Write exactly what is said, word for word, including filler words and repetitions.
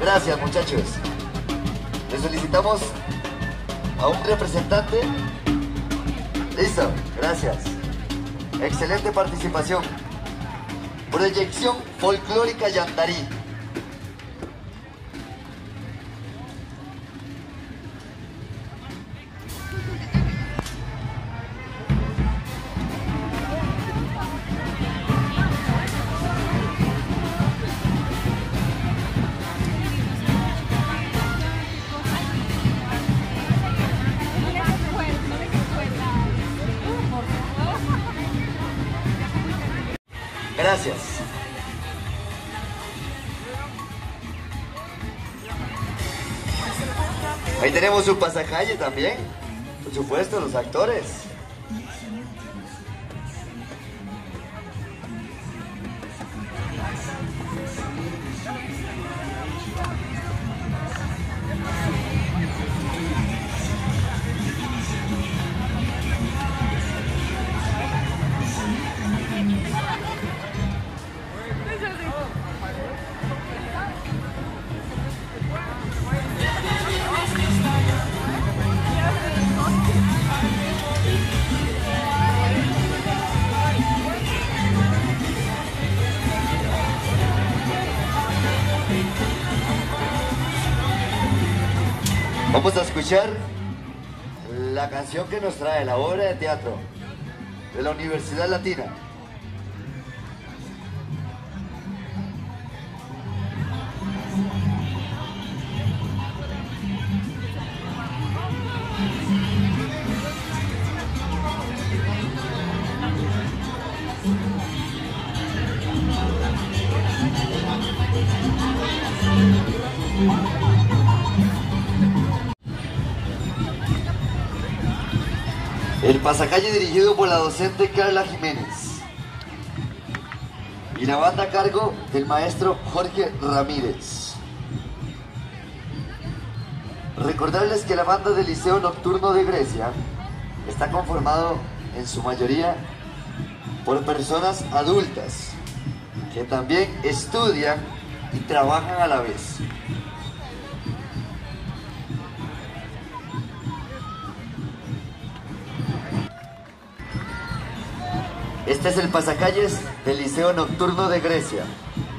Gracias, muchachos. Le solicitamos a un representante. Listo, gracias. Excelente participación. Proyección folclórica Yandarí. Gracias. Ahí tenemos un pasacalle también. Por supuesto, los actores. Vamos a escuchar la canción que nos trae la obra de teatro de la Universidad Latina. El pasacalle dirigido por la docente Carla Jiménez y la banda a cargo del maestro Jorge Ramírez. Recordarles que la banda del Liceo Nocturno de Grecia está conformado en su mayoría por personas adultas que también estudian y trabajan a la vez. Este es el pasacalles del Liceo Nocturno de Grecia.